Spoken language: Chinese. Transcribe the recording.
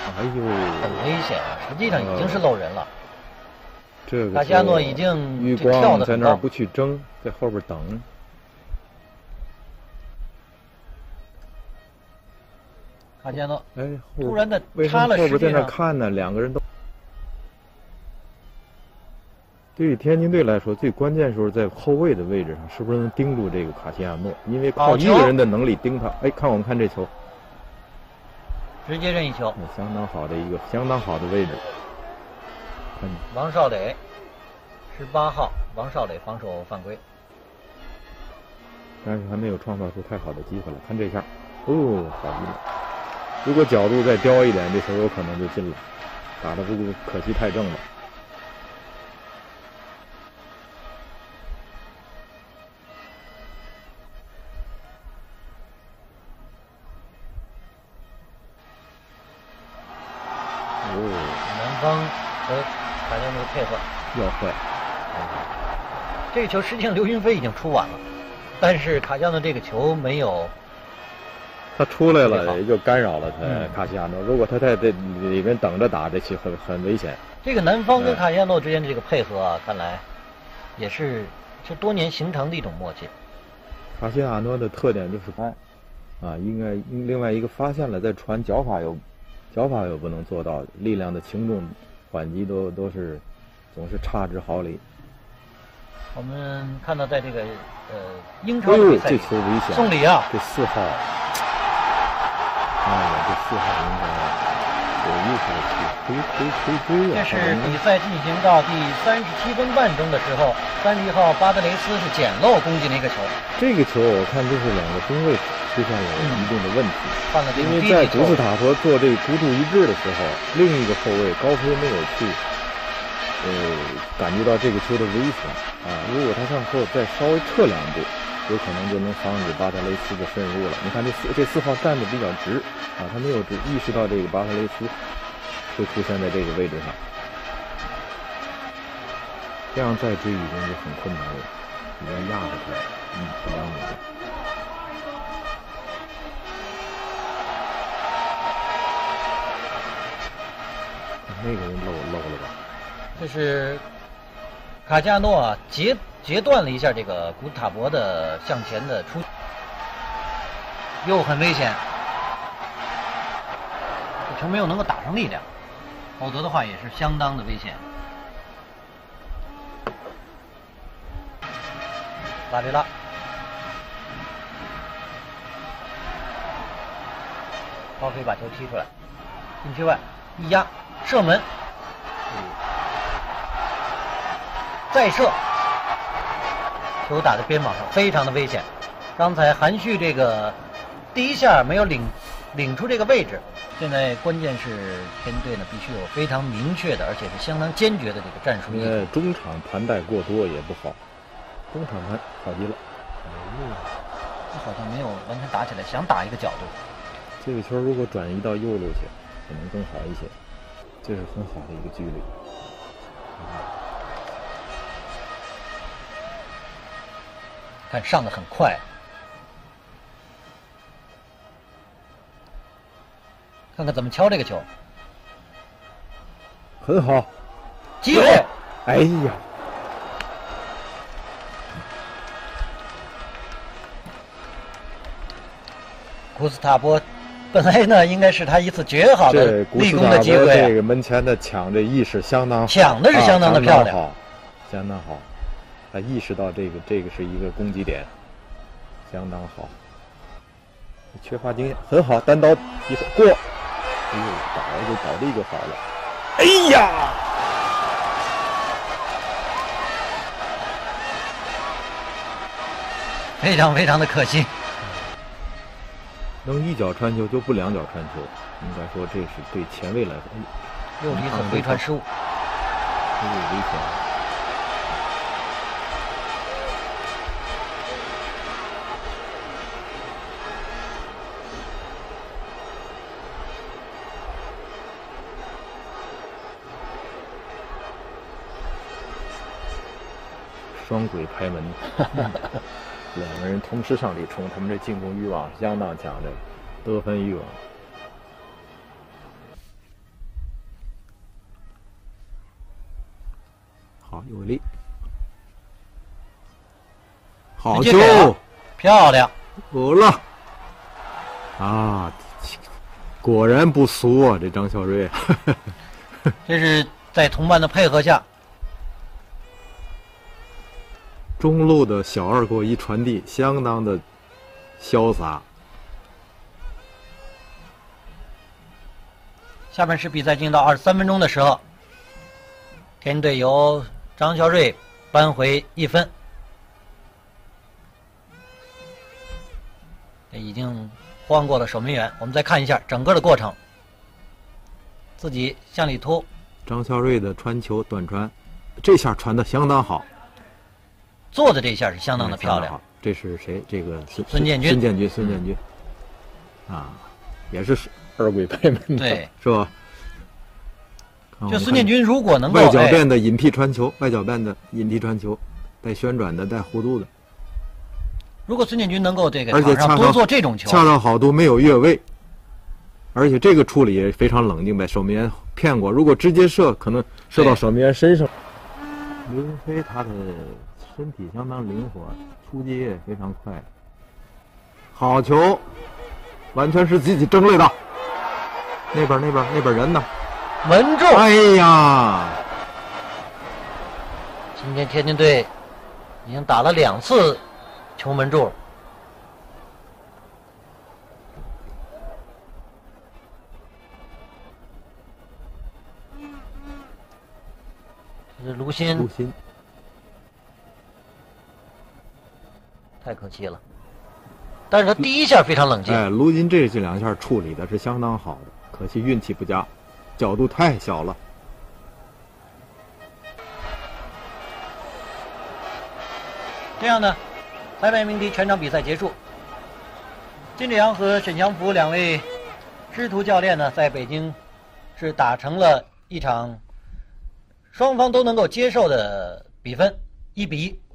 哎呦， 很危险啊！实际上已经是漏人了。 这个卡西亚诺已经余跳光得很高， 在那儿不去争，在后边等。 卡西亚诺哎， 突然的为什插了， 么后边在那实际上看呢？两个人都。对于天津队来说，最关键时候在后卫的位置上，是不是能盯住这个卡西亚诺？因为靠一个人的能力盯他。哎，看我们看这球， 直接任意球， 相当好的一个相当好的位置。看王少磊，18号，王少磊防守犯规， 但是还没有创造出太好的机会来。看这下，哦，好极了！如果角度再刁一点，这球有可能就进了。打的不过可惜太正了。 南方和卡西亚诺的配合要坏。 这个球实际上刘云飞已经出晚了，但是卡西亚诺这个球没有。 他出来了，也就干扰了他卡西亚诺。如果他在这里面等着打，这其实很危险。 这个南方跟卡西亚诺之间的这个配合啊，看来也是这多年形成的一种默契。 卡西亚诺的特点就是快，应该另外一个发现了再传，脚法又不能做到，力量的轻重缓急都是总是差之毫厘。 我们看到在这个英超的比赛里， 这球危险， 送礼啊， 这4号。这4号应该有意思的推这是比赛进行到第37分半钟的时候，31号巴德雷斯是捡漏攻进了一个球。 这个球我看就是两个中卫出现了一定的问题， 犯了这个因为在古斯塔佛做这个孤注一掷的时候，另一个后卫高飞没有去感觉到这个球的危险如果他向后再稍微撤2步，有可能就能防止巴特雷斯的渗入了。你看这4号站得比较直他没有意识到这个巴特雷斯会出现在这个位置上，这样再追已经就很困难了，已经压着他不让你的。那个人漏了吧？ 这是卡西亚诺啊截断了一下这个古斯塔博的向前的出，又很危险。这球没有能够打上力量，否则的话也是相当的危险。拉雷拉，高飞把球踢出来，禁区外一压射门，再射，球打在边网上，非常的危险。刚才韩旭这个第一下没有领出这个位置，现在关键是天津队呢必须有非常明确的，而且是相当坚决的这个战术意图。 中场盘带过多也不好，中场盘好极了。 好像没有完全打起来，想打一个角度。 这个球如果转移到右路去，可能更好一些。这是很好的一个距离。 看上的很快，看看怎么敲这个球， 很好， 机会。 哎呀， 古斯塔波本来呢应该是他一次绝好的立功的机会， 这个门前的抢这意识相当好， 抢的是相当的漂亮， 相当好。他意识到这个是一个攻击点，相当好。缺乏经验，很好，单刀一过，哎呦，倒的就好了。哎呀， 非常非常的可惜。 能一脚传球就不2脚传球，应该说这是对前卫来说， 又是一次回传失误， 有危险。双轨拍门，两个人同时上去冲，他们这进攻欲望相当强，这得分欲望。 好，有力，好直接给了球， 漂亮！ 有了，啊，果然不俗啊，这张小瑞。 这是在同伴的配合下， 中路的小二过一传递，相当的潇洒。 下面是比赛进行到23分钟的时候，天津队由张小瑞扳回1分。已经晃过了守门员，我们再看一下整个的过程。自己向里突， 张小瑞的传球短传，这下传的相当好， 做的这一下是相当的漂亮。 这是谁？这个孙建军。 孙建军，啊，也是二鬼派门的， 对， 是吧？ 就孙建军如果能够外脚边的隐蔽传球，外脚边的隐蔽传球，带旋转的，带弧度的。 如果孙建军能够这个而且场上多做这种球， 恰到好度，没有越位，而且这个处理也非常冷静，把守门员骗过。如果直接射，可能射到守门员身上。刘云飞他的身体相当灵活，出击也非常快。好球，完全是自己争来的。那边人呢？ 稳住！ 哎呀， 今天天津队已经打了2次球门柱。这是卢鑫，太可惜了。但是他第一下非常冷静。 哎，卢鑫这2下处理的是相当好的，可惜运气不佳，角度太小了。 这样呢，台北鸣笛全场比赛结束。金志扬和沈祥福2位师徒教练呢，在北京是打成了一场双方都能够接受的比分，1-1。